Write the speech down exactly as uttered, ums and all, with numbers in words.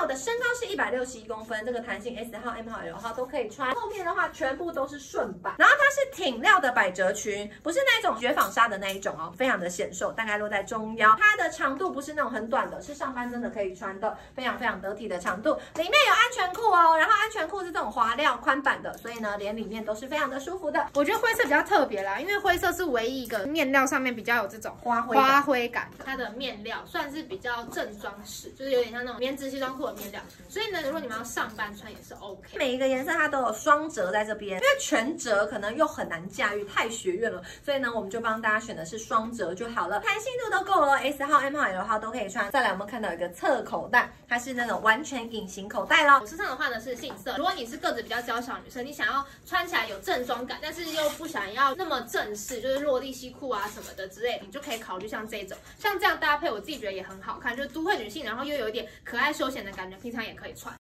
我的身高是一百六十一公分，这个弹性 S 号、M 号、L 号都可以穿。后面的话全部都是顺版，然后它是挺料的百褶裙，不是那种雪纺纱的那一种哦，非常的显瘦，大概落在中腰。它的长度不是那种很短的，是上半身的可以穿的，非常非常得体的长度。里面有安全裤哦，然后安全裤是这种滑料宽版的，所以呢，连里面都是非常的舒服的。 我觉得灰色比较特别啦，因为灰色是唯一一个面料上面比较有这种花灰花灰感的。它的面料算是比较正装式，就是有点像那种棉质西装裤的面料，所以呢，如果你们要上班穿也是 OK。 每一个颜色它都有双折在这边，因为全折可能又很难驾驭，太学院了，所以呢，我们就帮大家选的是双折就好了，弹性度都够了 ，S 号、M 号、L 号都可以穿。再来，我们看到一个侧口袋，它是那种完全隐形口袋咯。 我身上的话呢是杏色，如果你是个子比较娇小的女生，你想要穿起来有正装感，但是又不想要那么正式，就是落地西裤啊什么的之类的，你就可以考虑像这种，像这样搭配，我自己觉得也很好看，就是都会女性，然后又有一点可爱休闲的感觉，平常也可以穿。